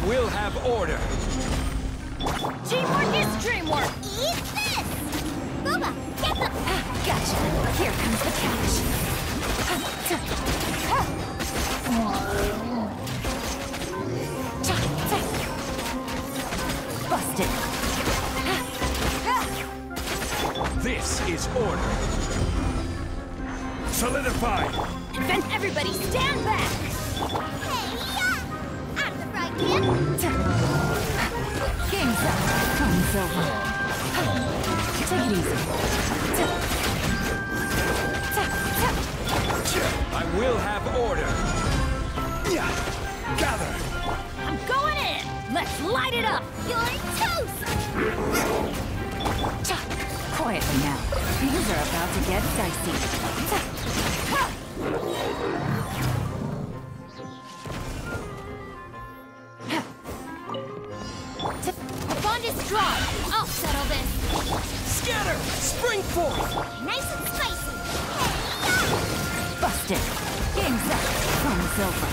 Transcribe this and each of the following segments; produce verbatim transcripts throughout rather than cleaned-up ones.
will have order. Teamwork is dreamwork! Eat this! Booba, get the... Ah, gotcha! Here comes the catch! Busted! This is order. Solidified! Then everybody stand back! Hey, yeah! Out of the fry pan! Game's up. Fun's over. Take it easy. I will have order. Yeah. Gather. I'm going in! Let's light it up! You're toast! Quietly now. Things are about to get dicey. The bond is strong. I'll settle this. Scatter! Spring forth! Nice and spicy. Hey, yeah! Busted. Game's up. Fun's over.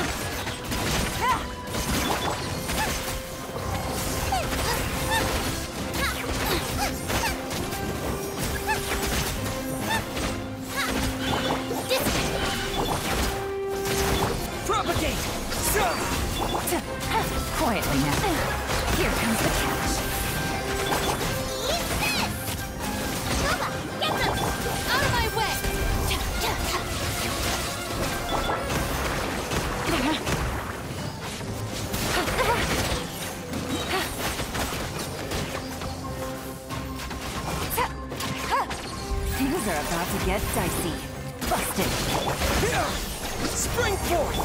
Propagate! Suh! Quietly now. Here comes the catch. Eat this! Booba, get them! Out of my way! Things are about to get dicey. Busted. Here! Spring forth!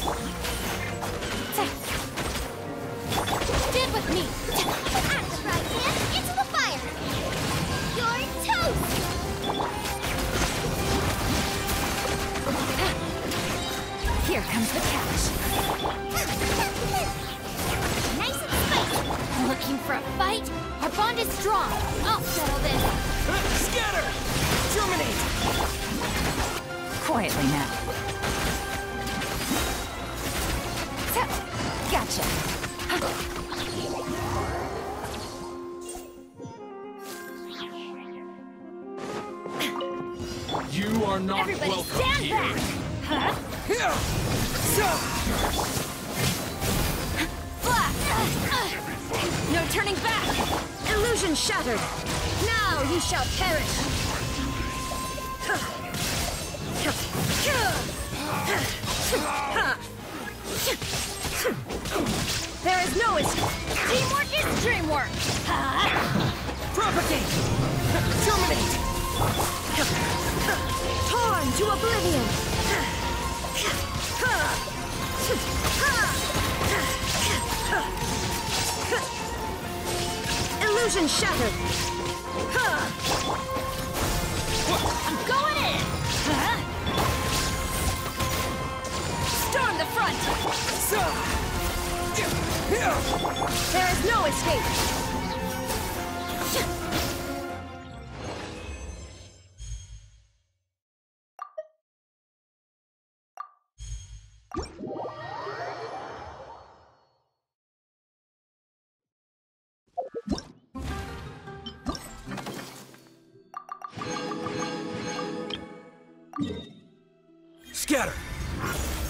Stand with me! Out of the fry pan, into the fire! You're toast! Here comes the catch. Nice and spicy! Looking for a fight? Our bond is strong. I'll settle this. Scatter! Terminate! Quietly now. Gotcha. You are not Everybody welcome stand here. back! Huh? Here! Suh! Flash! No turning back! Illusion shattered! Now you shall perish! There is no escape! Teamwork is dreamwork! Propagate! Terminate! Torn to oblivion! Illusion shattered! I'm going in! Storm the front! Suh! Here! There is no escape! Scatter!